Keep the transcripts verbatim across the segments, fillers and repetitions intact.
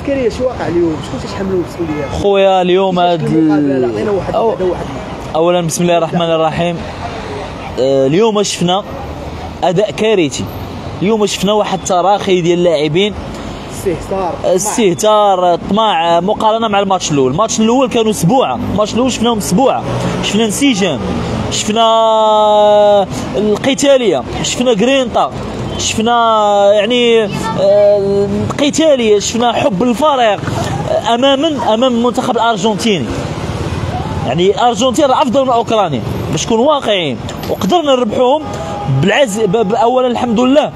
اشكاليه شو واقع اليوم؟ شكون تيتحملوا المسؤوليه؟ خويا اليوم هاد عطينا واحد أو... واحد اولا بسم الله الرحمن الرحيم. آه اليوم شفنا اداء كارثي. اليوم شفنا واحد التراخي ديال اللاعبين، استهتار استهتار طماع مقارنه مع الماتش الاول. الماتش الاول كانوا سبوعه، الماتش الاول شفناهم سبوعه، شفنا انسجام، شفنا القتاليه، شفنا جرينتا، شفنا يعني القتاليه، شفنا حب الفريق اماما امام المنتخب الارجنتيني. يعني الارجنتين افضل من اوكرانيا باش نكون واقعيين، وقدرنا نربحوهم بالعز. اولا الحمد لله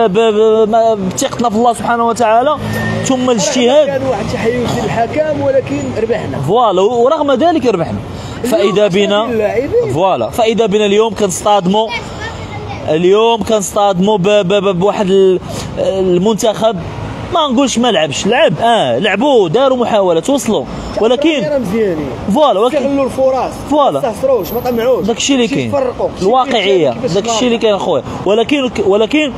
بثقتنا في الله سبحانه وتعالى، ثم الاجتهاد. كان واحد التحيز للحكام ولكن ربحنا فوالا، ورغم ذلك ربحنا. فاذا بنا فوالا فاذا بنا اليوم كنصطادموا اليوم كنصطادموا بواحد المنتخب ما نقولش ما لعبش، لعب اه لعبوا، داروا محاولات، وصلوا، ولكن فوالا ولكن استغلوا الفرص، فوالا ما استهتروش، ما طمعوش، داكشي اللي كاين، الواقعيه داكشي اللي كاين خويا. ولكن ولكن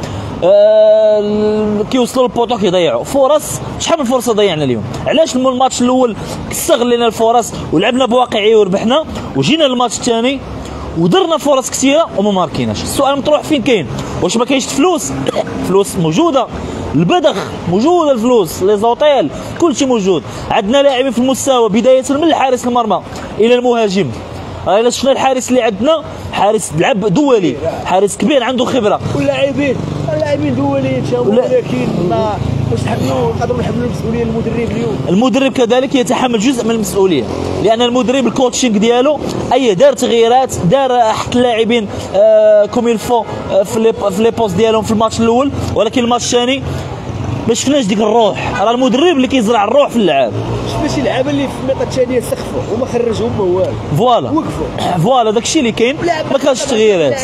آه كيوصلوا للبوطو كيضيعوا فرص. شحال من فرصه ضيعنا اليوم؟ علاش الماتش الاول استغلينا الفرص ولعبنا بواقعيه وربحنا، وجينا للماتش الثاني ودرنا فرص كثيره وما ماركيناش؟ السؤال مطروح فين كاين؟ واش ما كاينش فلوس؟ فلوس موجوده، البدخ موجوده، الفلوس لي زوطيل كلشي موجود. عندنا لاعبين في المستوى بدايه من الحارس المرمى الى المهاجم. الا شفنا الحارس اللي عندنا حارس لعب دولي، حارس كبير عنده خبره، واللاعبين اللاعبين دوليين ولكن ما واش نحملوا نقدروا نحملوا المسؤوليه للمدرب اليوم؟ المدرب كذلك يتحمل جزء من المسؤوليه، لان المدرب الكوتشينغ ديالو اي دار تغييرات، دار حط اللاعبين آه كوم يلفو آه في لي في لي بوست ديالهم في الماتش الاول، ولكن الماتش الثاني ما شفناش ديك الروح. راه المدرب اللي كيزرع الروح في اللعاب. شفنا شي لعابه اللي في الميطه الثانيه سخفوا وما خرجهم ما والو، فوالا وقفوا، فوالا داكشي اللي كاين، ما كانش تغييرات،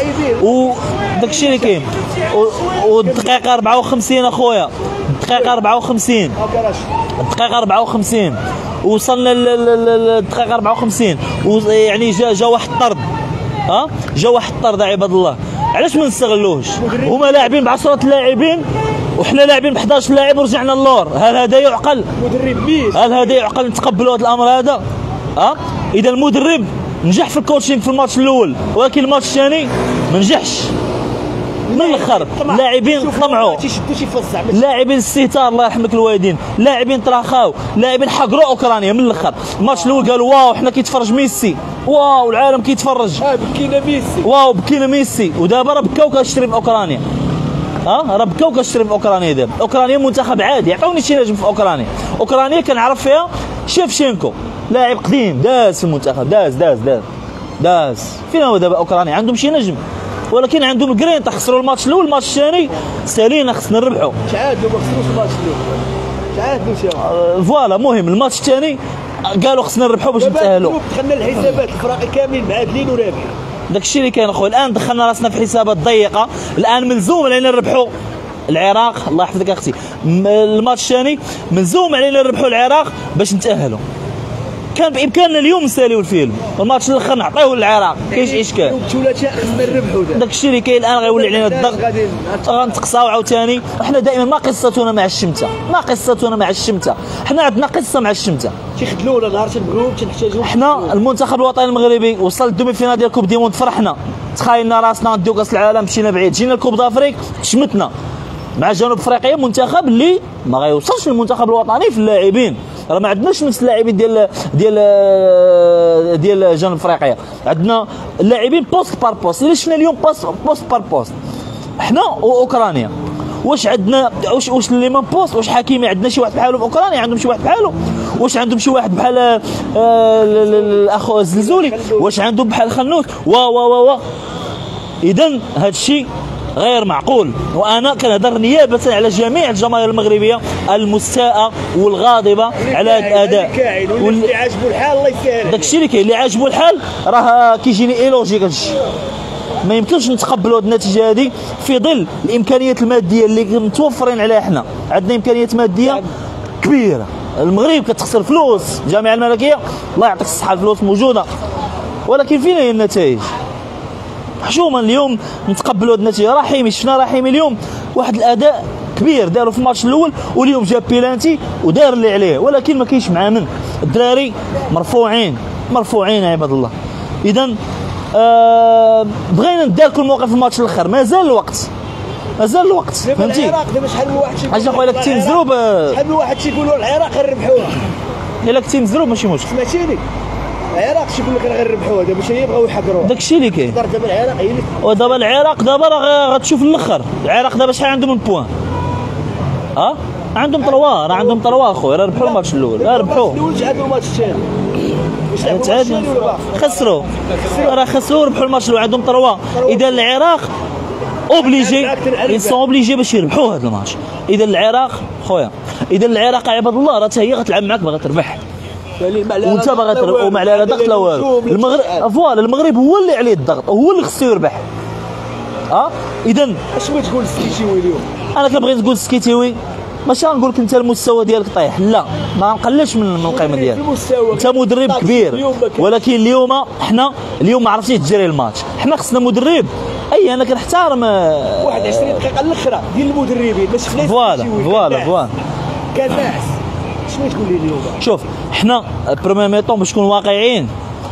وداكشي اللي كاين. والدقيقه أربعة وخمسين اخويا، الدقيقه أربعة وخمسين الدقيقه أربعة وخمسين وصلنا للدقيقه أربعة وخمسين، ويعني جا جا واحد الطرد، ها جا واحد الطرد عباد الله. علاش ما نستغلوهش؟ هما لاعبين بعشرة لاعبين وحنا لاعبين ب إحدى عشر لاعب ورجعنا للور. هل هذا يعقل؟ مدرب ميت، هل هذا يعقل نتقبلوا هذا الامر هذا؟ ها اذا المدرب نجح في الكوتشينغ في الماتش الاول، ولكن الماتش الثاني ما نجحش. من الاخر لاعبين طمعوا، لاعبين استهتار، الله يرحمك الوالدين، لاعبين تراخاو، لاعبين حقروا اوكرانيا. من الاخر الماتش الاول قالوا واو حنا كيتفرج ميسي، واو العالم كيتفرج، اه بكينا ميسي، واو بكينا ميسي، ودابا راه بكاو كيشري في اوكرانيا. ها راه بكاو كيشري في اوكرانيا. دابا اوكرانيا منتخب عادي، عطوني شي نجم في اوكرانيا. اوكرانيا كنعرف فيها شيفشينكو، لاعب قديم داز في المنتخب، داز داز داز داز فين هو دابا اوكرانيا؟ عندهم شي نجم، ولكن عندهم الجرينتا. خسروا الماتش الاول، الماتش الثاني سالينا خصنا نربحوا. تعادلوا، ما خسروش الماتش الاول، تعادلوا شي فوالا. المهم الماتش الثاني قالوا خصنا نربحوا باش نتاهلوا. دخلنا الحسابات الفراقي كاملين معادلين ورابحين. داكشي اللي كاين اخويا. الان دخلنا راسنا في حسابات ضيقه، الان ملزوم علينا نربحوا العراق. الله يحفظك اختي. الماتش الثاني ملزوم علينا نربحوا العراق باش نتاهلوا. كان بامكاننا اليوم نساليو الفيلم، والماتش الاخر نعطيوه للعراق، كاينش اشكال. يوم الثلاثاء خصنا نربحوا. داكشي اللي كاين الان غيولي علينا الضغط، غنتقصاو عاوتاني. وحنا دائما ما قصتنا مع الشمته، ما قصتنا مع الشمته، حنا عندنا قصه مع الشمته. تيخدلونا نهار تنبغيوهم تنحتاجوهم. حنا المنتخب الوطني المغربي وصل الدومي فينال ديال كوب دي موند، فرحنا، تخايلنا راسنا نديو كاس العالم، مشينا بعيد، جينا لكوب دافريك شمتنا مع جنوب افريقيا، منتخب اللي ما غيوصلش للمنتخب الوطني في اللاعبين. راه ما عندناش نفس اللاعبين ديال ديال ديال جنوب افريقيا، عندنا اللاعبين بوست بار بوست. الا شفنا اليوم بوست بوست بار بوست حنا واوكرانيا، واش عندنا واش واش لي مان بوست؟ واش حكيمي عندنا شي واحد بحاله في اوكرانيا؟ عندهم شي واحد بحاله؟ واش عندهم شي واحد بحال الاخ الزلزولي؟ واش عندهم بحال خنوت؟ وا وا وا وا اذا هذا الشيء غير معقول. وانا كنهضر نيابه على جميع الجماهير المغربيه المستاءه والغاضبه على هذا الاداء. واللي عاجبو الحال الله يسهل. داكشي اللي كاين، اللي عاجبو الحال راه كيجيني ايلوجيك هادشي. ما يمكنش نتقبلوا هذه النتيجه هذه في ظل الامكانيات الماديه اللي متوفرين عليها. حنا عندنا امكانيات ماديه كبيره، المغرب كتخسر فلوس، الجامعه الملكيه الله يعطيك الصحه الفلوس موجوده، ولكن فين هي النتائج؟ حشومه اليوم نتقبلوا هذه النتيجه. رحيمي شفنا رحيمي اليوم واحد الاداء كبير داروا في الماتش الاول واليوم جاب بيلانتي ودار اللي عليه، ولكن ما كاينش معاه من الدراري مرفوعين مرفوعين يا عباد الله. اذا آه بغينا نداركوا الموقف في الماتش الاخر، مازال الوقت مازال الوقت فهمتي. العراق دابا شحال من واحد تيقول اجي اخويا الا كنتي مزروب شحال من واحد تيقولوا العراق غنربحوها، الا كنتي مزروب ماشي مشكل. سمعتيني العراق تيقول لك راه غنربحوها، دابا شي يبغاو يحقروها، داكشي اللي كاين. دابا العراق هي اللي ودابا العراق دابا راه غتشوف الاخر، العراق دابا شحال عندهم من بوان؟ ها عندهم طروا، راه عندهم طروا اخويا، راه ربحوا الماتش الاول، راه ربحوه. الاول تعادلوا الماتش الثاني، واش لعبوا الماتش تعادلوا الثاني ولا باقي؟ خسروا راه خسروا ربحوا الماتش الاول، عندهم طروا. اذا العراق اوبليجي يسون اوبليجي باش يربحوا هذا الماتش. اذا العراق خويا، اذا العراق يا عباد الله راه حتى هي غتلعب معاك باغا تربح، وانت باغا تربح وما عليها لا ضغط لا والو. المغرب فوالا المغرب هو اللي عليه الضغط، هو اللي خصو يربح. اه اذا اش بغيت تقول السكيتيوي اليوم؟ انا كنبغي نقول السكيتيوي ماشي غنقول لك انت المستوى ديالك طايح، لا ما نقللش من من القيمه ديالك، انت مدرب كبير، ولكن اليوم حنا اليوم ما عرفتيش تجري الماتش، حنا خصنا مدرب. اي انا كنحترم واحد عشرين دقيقه الاخرى ديال المدربين ما شفناش. فوالا فوالا فوالا كان ناعس. شنو تقول لي اليوم؟ شوف حنا بروميير ميطون باش نكون واقعيين،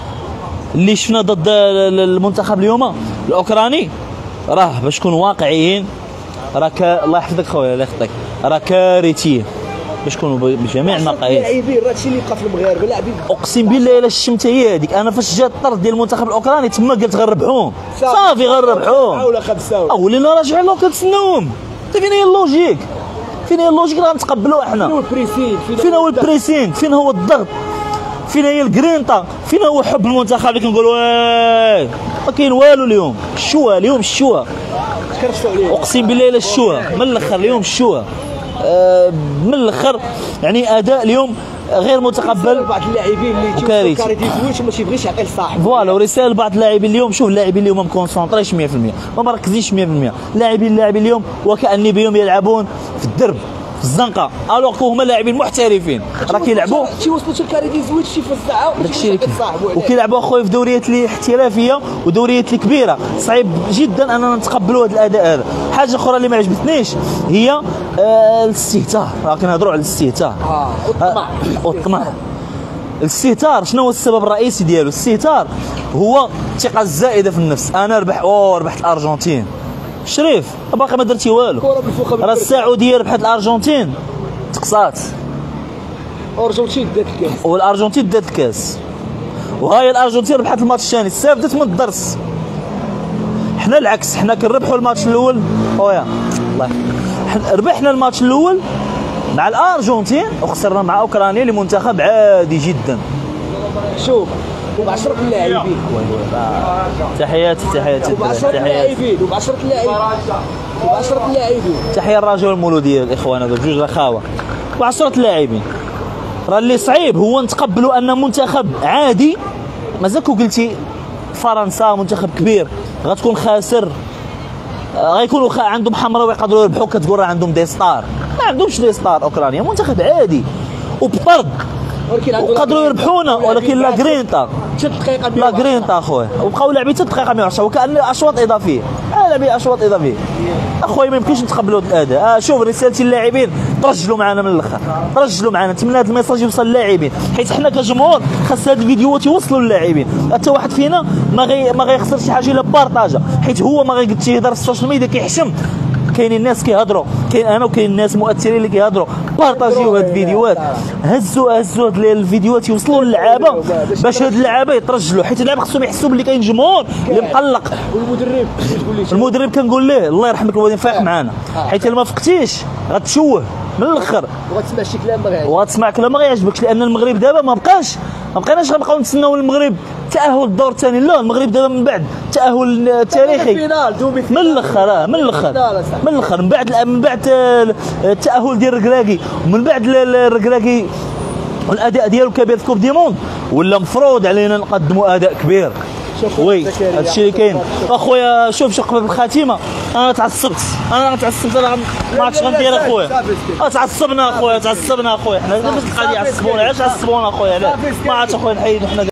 اللي شفنا ضد المنتخب اليوم الاوكراني راه باش نكون واقعيين راه الله يحفظك خويا الله يخطيك، راه كارثيه باش نكونوا بجميع المقاييس. اللاعبين راه هادشي اللي بقى في المغاربه لاعبين. اقسم بالله الا الشمته هي هذيك، انا فاش جات الطرد ديال المنتخب الاوكراني تما قلت غنربحوهم صافي غنربحوهم ولا خمسه ولينا راجعين لهم كنتسناوهم. فين هي اللوجيك؟ فين هي اللوجيك اللي غنتقبلوها حنا؟ فين هو البريسين؟ فين هو البريسين؟ فين هو الضغط؟ فين هي الجرينتا؟ فين هو حب المنتخب اللي كنقولوا واه ما كاين والو اليوم. الشوا اليوم الشوا كرفتوا عليه اقسم بالله الا الشوا من الاخر اليوم الشوا آه من الاخر يعني اداء اليوم غير متقبل. بعض اللاعبين اللي وكارثي كارثي ما تيبغيش يعطي لصاحبه. فوالا ورساله لبعض اللاعبين اليوم، شوف اللاعبين اليوم ما مكونسونطريش مية في المية، ما مركزينش مية في المية. اللاعبين اللاعبين اليوم وكأني بهم يلعبون في الدرب في الزنقه، الوغ هما لاعبين محترفين راه كيلعبوا تيوصلوا حتى الكارثي زوين شي في الساعه داكشي اللي وكيلعبوا اخويا في دوريات اللي احترافيه ودوريات اللي كبيره. صعيب جدا اننا نتقبلوا هذا الاداء هذا. حاجه اخرى اللي ما عجبتنيش هي آه الاستهتار، راه كنهضروا على الاستهتار اه والطمع والطمع. الاستهتار شنو هو السبب الرئيسي ديالو؟ الاستهتار هو الثقه الزائده في النفس. انا ربح اوه ربحت الارجنتين شريف باقي ما درتي والو، راه السعوديه ربحت الارجنتين تقصات، الارجنتين دات الكاس والارجنتين دات الكاس، وهاي الارجنتين ربحت الماتش الثاني استافدت من الدرس. حنا العكس، حنا كنربحوا الماتش الاول خويا الله ربحنا الماتش الاول مع الارجنتين وخسرنا مع اوكرانيا اللي منتخب عادي جدا. شوف وبعشرة اللاعبين تحياتي تحياتي وبعشرة اللاعبين وبعشرة اللاعبين وبعشرة اللاعبين تحيه الراجل والمولوديه الاخوان هذو بجوج رخاوه وعشرة اللاعبين. راه اللي صعيب هو نتقبلوا ان منتخب عادي مازالكو قلتي فرنسا منتخب كبير غتكون خاسر، غيكونوا عندهم حمراء ويقدروا يربحوا كتقول راه عندهم دي ستار. ما عندهمش دي ستار اوكرانيا، منتخب عادي وبطرد وقدروا يربحونا، ولكن لا جرينتا لا جرينتا اخويا وبقاو لاعبين حتى الدقيقه مية وعشرة وكان اشواط اضافيه لاعبين اشواط اضافيه. اخويا ما يمكنش نتقبلوا هذا الاداء. آه شوف رسالتي للاعبين ترجلوا معنا من الاخر، ترجلوا معنا. نتمنى هذا الميساج يوصل للاعبين حيت حنا كجمهور خاص هاد الفيديوهات يوصلوا للاعبين. حتى واحد فينا ما غي ما غيخسر شي حاجه الا بارطاجا، حيت هو ما غيقدش يهضر في السوشيال ميديا كيحشم. كاينين الناس كيهضروا، كاين انا وكاين الناس مؤثرين اللي كيهضروا. بارطاجيو هاد الفيديوهات، هزوا هزوا هاد الفيديوهات يوصلوا للعابه باش هاد اللعابه يترجلوا، حيت اللعابه خصهم يحسوا باللي كاين جمهور اللي مقلق. والمدرب تقول لي المدرب كنقول ليه الله يرحمك الوالدين فايق معانا، حيت الا ما فقتيش غتشوه من الاخر وغتسمع شي كلام ما غيعجبكش وغتسمع كلام ما غيعجبكش. لان المغرب دابا ما بقاش ما بقيناش غنبقاو نتسناو المغرب تاهل الدور الثاني، لا المغرب دابا من بعد التاهل التاريخي من الاخر من الاخر من الاخر من بعد من بعد التاهل ديال الركراكي ومن بعد الركراكي والاداء ديالو كبير في كوب دي موند ولا مفروض علينا نقدموا اداء كبير. وي هادشي اللي كاين اخويا. شوف شوف قبل الخاتمه انا تعصبت انا تعصبت انا ما عرفتش غندير اخويا. تعصبنا اخويا تعصبنا اخويا حنا باش القضيه عصبونا علاش عصبونا اخويا ما عرفتش اخويا نحيدو حنا.